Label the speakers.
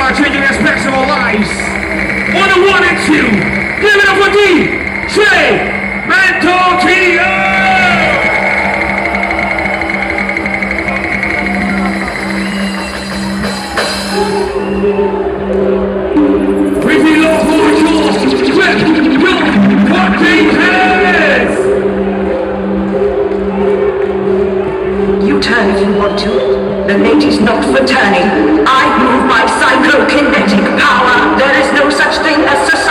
Speaker 1: are changing aspects of our lives. On the 1 and 2, give it up for DJ Mental Tio! Pretty low for yours, with your fucking heads!
Speaker 2: You turn if you want to. The mate is not for turning. I move by psychokinetic power. There is no such thing as